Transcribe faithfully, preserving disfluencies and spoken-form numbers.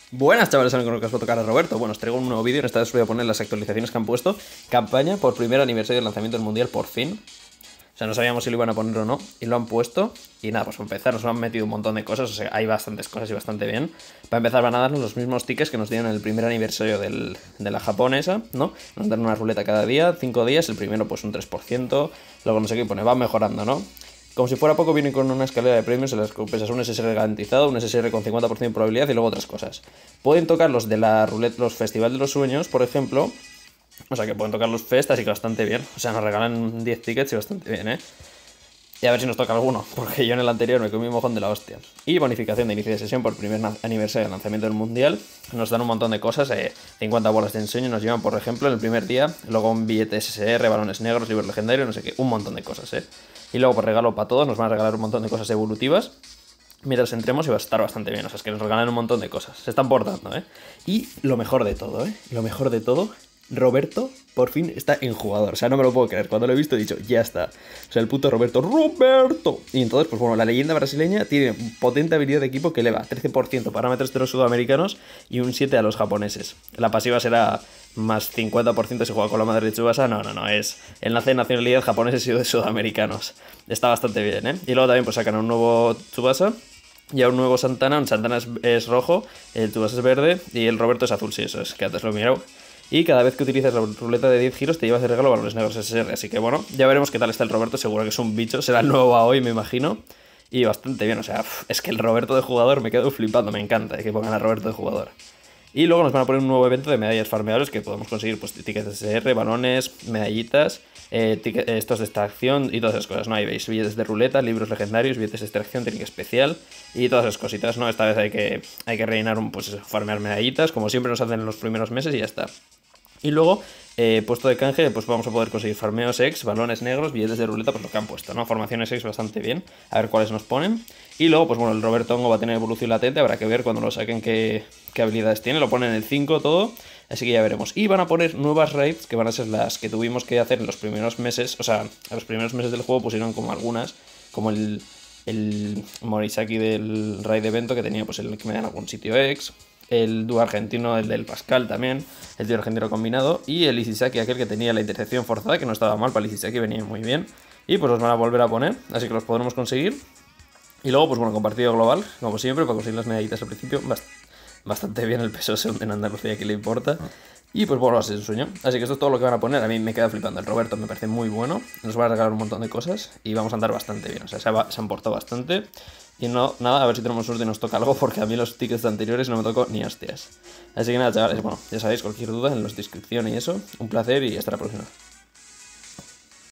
Buenas chavales, con lo que os va a tocar a Roberto. Bueno, os traigo un nuevo vídeo, en esta vez os voy a poner las actualizaciones que han puesto. Campaña por primer aniversario del lanzamiento del Mundial, por fin. O sea, no sabíamos si lo iban a poner o no, y lo han puesto. Y nada, pues para empezar nos han metido un montón de cosas, o sea, hay bastantes cosas y bastante bien. Para empezar van a darnos los mismos tickets que nos dieron en el primer aniversario del, de la japonesa, ¿no? Nos dan una ruleta cada día, cinco días, el primero pues un tres por ciento, luego no sé qué pone, va mejorando, ¿no? Como si fuera poco, viene con una escalera de premios en las recompensas, un S S R garantizado, un S S R con cincuenta por ciento de probabilidad y luego otras cosas. Pueden tocar los de la ruleta, los Festival de los Sueños, por ejemplo. O sea que pueden tocar los Fest, así que bastante bien. O sea, nos regalan diez tickets y bastante bien, ¿eh? Y a ver si nos toca alguno, porque yo en el anterior me comí un mojón de la hostia. Y bonificación de inicio de sesión por primer aniversario del lanzamiento del Mundial. Nos dan un montón de cosas, eh, cincuenta bolas de ensueño nos llevan, por ejemplo, en el primer día. Luego un billete S S R, balones negros, libros legendarios, no sé qué, un montón de cosas, ¿eh? Y luego por regalo para todos nos van a regalar un montón de cosas evolutivas. Mientras entremos y va a estar bastante bien, o sea, es que nos regalan un montón de cosas. Se están portando, ¿eh? Y lo mejor de todo, ¿eh? Lo mejor de todo... Roberto por fin está en jugador, o sea, no me lo puedo creer. Cuando lo he visto he dicho, ya está. O sea, el puto Roberto, ¡Roberto! Y entonces, pues bueno, la leyenda brasileña tiene potente habilidad de equipo que eleva trece por ciento parámetros de los sudamericanos y un siete por ciento a los japoneses. La pasiva será más cincuenta por ciento si juega con la madre de Tsubasa. No, no, no, es enlace de nacionalidad japoneses y de sudamericanos. Está bastante bien, ¿eh? Y luego también pues sacan un nuevo Tsubasa. Y a un nuevo Santana, un Santana es, es rojo, el Tsubasa es verde y el Roberto es azul, sí, eso es, que antes lo he mirado. Y cada vez que utilices la ruleta de diez giros te llevas de regalo balones negros S S R. Así que bueno, ya veremos qué tal está el Roberto. Seguro que es un bicho. Será el nuevo a hoy, me imagino. Y bastante bien. O sea, es que el Roberto de jugador me quedo flipando. Me encanta que pongan a Roberto de jugador. Y luego nos van a poner un nuevo evento de medallas farmeables que podemos conseguir, pues tickets S S R, balones, medallitas, eh, ticket, estos de extracción y todas esas cosas, ¿no? Ahí veis, billetes de ruleta, libros legendarios, billetes de extracción, técnica especial y todas esas cositas, ¿no? Esta vez hay que, hay que rellenar un, pues farmear medallitas, como siempre nos hacen en los primeros meses y ya está. Y luego, eh, puesto de canje, pues vamos a poder conseguir farmeos X, balones negros, billetes de ruleta, pues lo que han puesto, ¿no? Formaciones X bastante bien, a ver cuáles nos ponen. Y luego, pues bueno, el Roberto Hongo va a tener evolución latente, habrá que ver cuando lo saquen qué, qué habilidades tiene, lo ponen en el cinco todo, así que ya veremos. Y van a poner nuevas raids, que van a ser las que tuvimos que hacer en los primeros meses, o sea, en los primeros meses del juego pusieron como algunas, como el, el Morisaki del raid evento, que tenía pues el que me dan algún sitio X, el dúo argentino, el del Pascal también, el dúo argentino combinado, y el Isisaki, aquel que tenía la intercepción forzada, que no estaba mal, para el Isisaki venía muy bien, y pues los van a volver a poner, así que los podremos conseguir. Y luego, pues bueno, compartido global, como siempre, para conseguir las medallitas al principio, bastante bien el peso en Andalucía, que le importa. Y pues bueno, así es un sueño. Así que esto es todo lo que van a poner. A mí me queda flipando. El Roberto me parece muy bueno. Nos va a regalar un montón de cosas y vamos a andar bastante bien. O sea, se, va, se han portado bastante. Y no, nada, a ver si tenemos suerte y nos toca algo, porque a mí los tickets anteriores no me tocó ni hostias. Así que nada, chavales, bueno, ya sabéis, cualquier duda en la descripción y eso. Un placer y hasta la próxima.